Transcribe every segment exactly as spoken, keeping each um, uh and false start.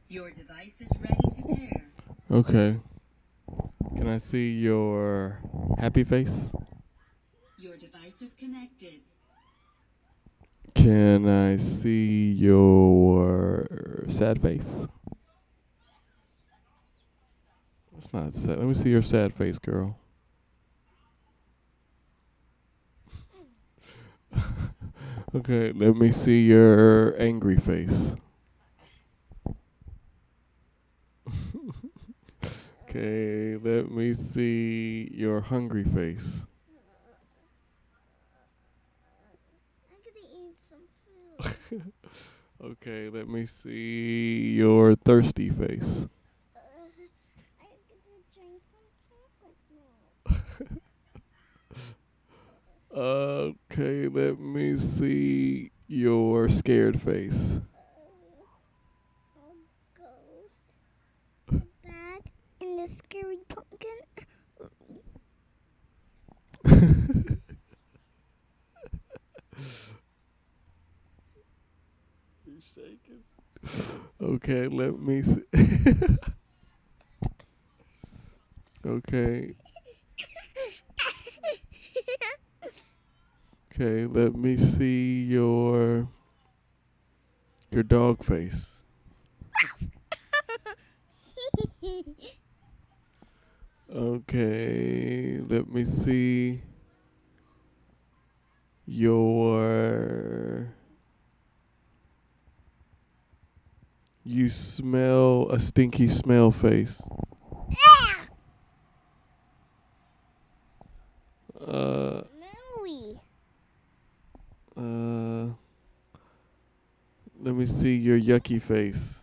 Your device is ready to pair. Okay. Can I see your happy face? Your device is connected. Can I see your sad face? It's not sad. Let me see your sad face, girl. Okay, let me see your angry face. Okay, let me see your hungry face. I'm gonna eat some food. Okay, let me see your thirsty face. uh, I'm gonna drink some chocolate milk. Okay, let me see your scared face. Uh, a ghost, a bat, and a scary pumpkin. You shaking? Okay, let me see. Okay, okay, let me see your your dog face. Okay, let me see your you smell a stinky smell face. Uh Mooey. uh let me see your yucky face.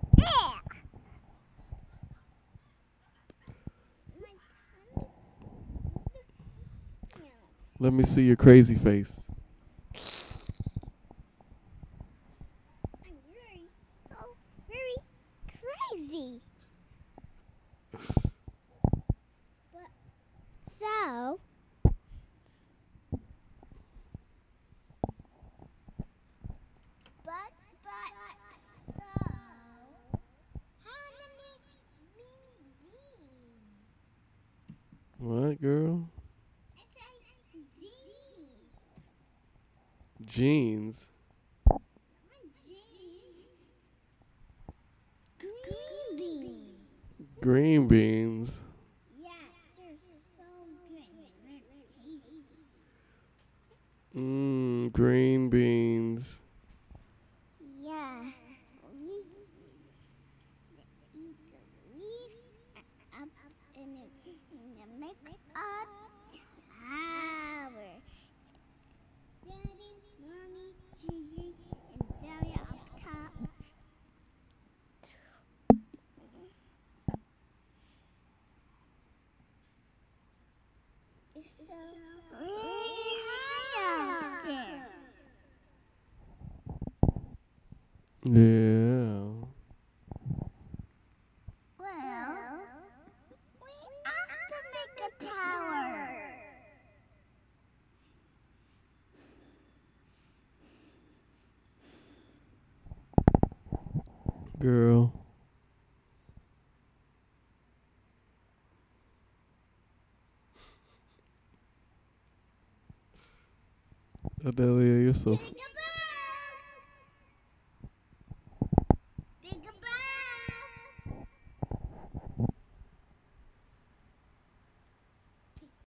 My tongue is Let me see your crazy face. I'm very, so very crazy. But so, but but so, how many beans? What, girl? I say beans. Jeans. My jeans. Green beans. Green beans. Yeah, they're so good. They're tasty. Mmm, green beans. Yeah, we eat the leaves up and it, and it make a tower. Daddy, mommy, Gigi, and Dahlia up top. It's so really high up there. Yeah. Well, we have to make a tower. Girl. Adelia, you're so. Think